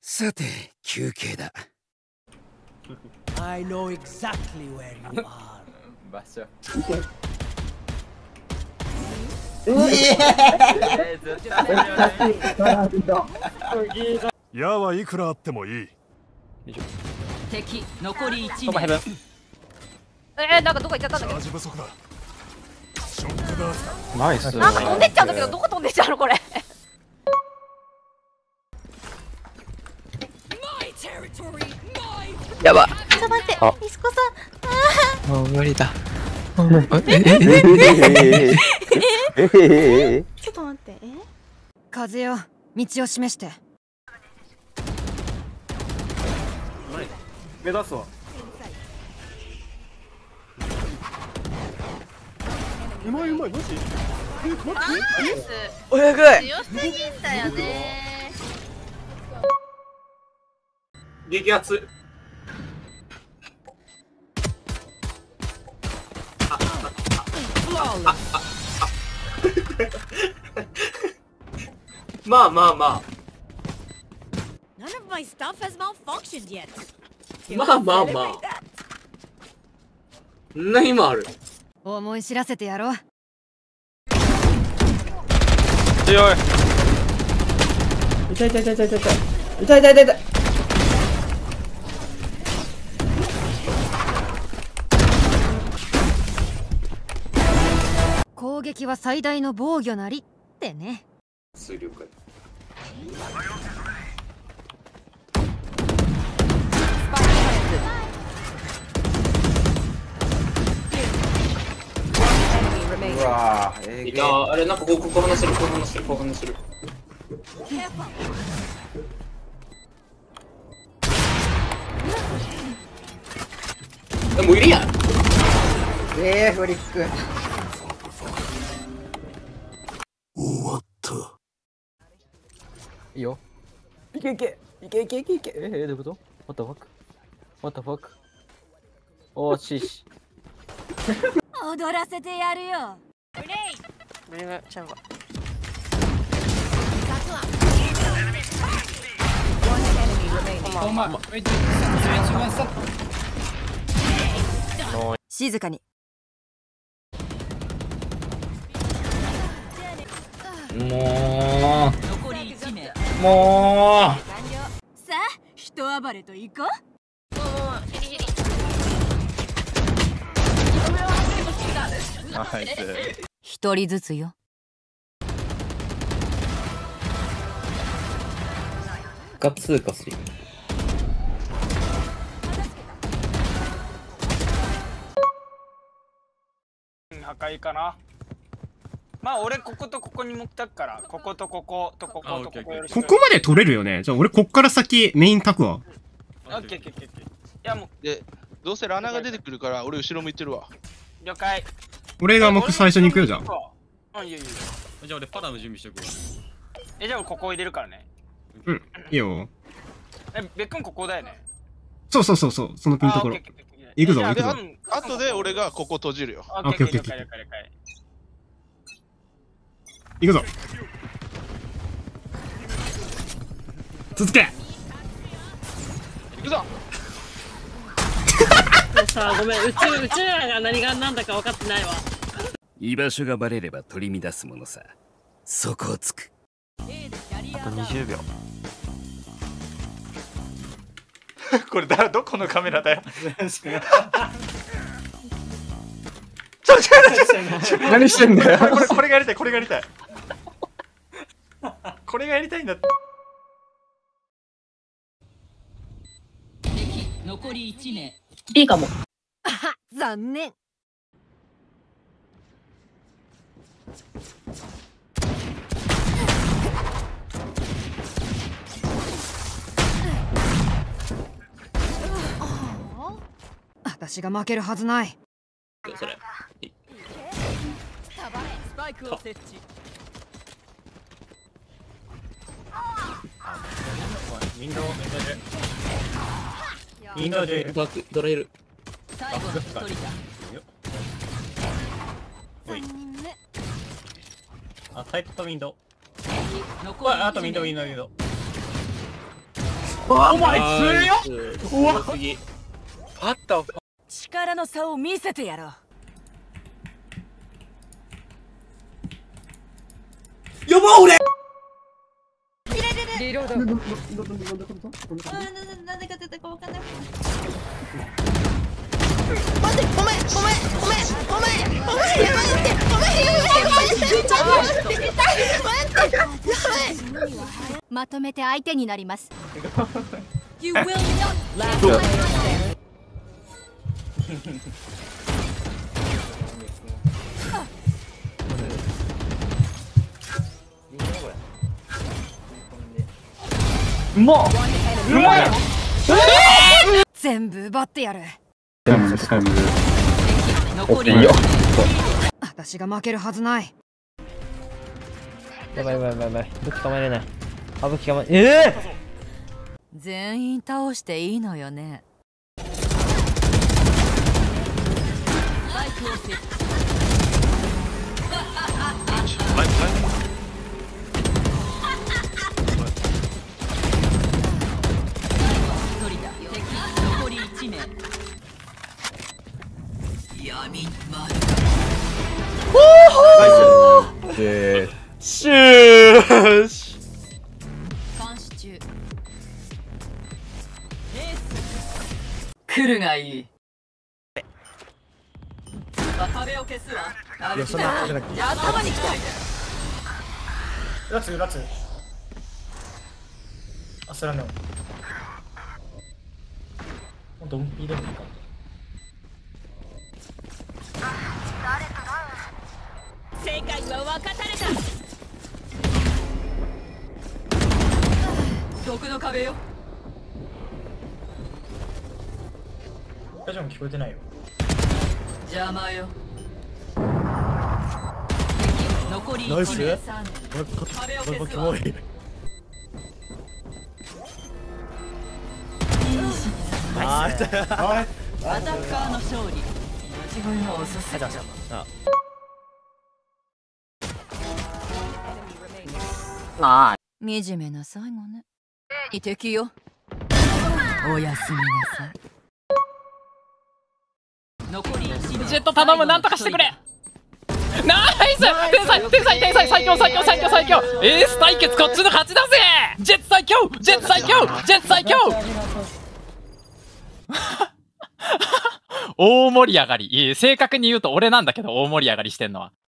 さて休憩だ。 I know exactly where you are. 場所。 矢はいくらあってもいい。 敵残り1名。 トマヘブン。 なんかどこ行っちゃったんだけど。 チャージ不足だ。ショックダースだ。 ナイス。 なんか飛んでっちゃうんだけど、どこ飛んでっちゃうのこれ。 やば。 ちょっと待って、ミスコさん。 もう無理だ。 ちょっと待って。風よ、道を示して。 目指すわ。うまいうまい、マジ？待って。 おやぐい。 強すぎんだよね。 激アツ。まあまあまあ。 None of my stuff has malfunctioned yet. まあまあまあ。んな今ある。 思い知らせてやろう。 強い。 痛い痛い痛い痛い痛い痛い痛い痛い痛い痛い。 攻撃は最大の防御なりってね。 数量か。 うわいやあれなんかここ話してるここ話してるここ話してる。もういるやん。 フリック。 終わった。 いいよ。いけいけいけいけいけいけ。どういうこと？ What the fuck? What the fuck? おーしし。 踊らせてやるよ。 ブリムちゃんが。静かに。 も残り1名。 う。もう。 さあ、人暴れと行こう。 ナイス。 一人ずつよ。 ガツーかすり。 破壊かな。まあ俺こことここに持ってくから、こことこことこことここよろしく。 ここまで取れるよね。じゃあ俺こっから先メイン炊くわ。 オッケーオッケーオッケー。いやもうで、どうせラナが出てくるから俺後ろ向いてるわ。 了解。 俺が僕最初に行くよじゃん。 うん、いいよいいよ。 じゃあ俺パラの準備しておくわ。 じゃあ俺ここ入れるからね。 うん、いいよ。 べっくんここだよね。 そうそうそうそう、そのピンところ。行くぞ行くぞ。 あとで俺がここ閉じるよ。 オッケーオッケーオッケー。 行くぞ。続け。 行くぞ。 さあごめん、うちらが何が何だか分かってないわ。 居場所がバレれば取り乱すものさ。そこをつく。 あと20秒。 これどこのカメラだよ。 何してんだよ。 これがやりたいこれがやりたい。これがやりたいんだって。 敵残り1名。 いいかも。 残念。私が負けるはずない。 それ。 スパイクを設置。 インドインドでバックドライル。 最後の一人だ。 3人目。 あ、タイプとウィンドウ。 残りあとウィンドウウィンドウィンドウ。 お前強っ。うわすぎ。パッタ力の差を見せてやろう。 やば俺。 リロード。 なんでか出たかわかんない。 待って、お前まとめて相手になります。You will not last. うまっ。うまい。 全部奪ってやる。 残りいいよ。 私が負けるはずない。 やばい。武器構えれない。武器構え。 全員倒していいのよね。 残り1名。 シューシ。 監視中。来るがいい。壁を消すわ。 いやそんなことじゃなくて。 頭に来た。 ラツあ、それはね。ドンピーでもいいか。 世界は分かたれた。 毒の壁よ。 大丈夫、聞こえてないよ。 邪魔よ。残りナイス。 壁をキ消すわ。 モい。 アタッカーの勝利。自分のおすすめ。惨めな最後ね。敵よ。おやすみなさい。残り1名。 ジェット頼む、なんとかしてくれ。ナイス。天才最強。エース対決こっちの勝ちだぜ。ジェット最強。大盛り上がり。正確に言うと俺なんだけど、大盛り上がりしてんのは。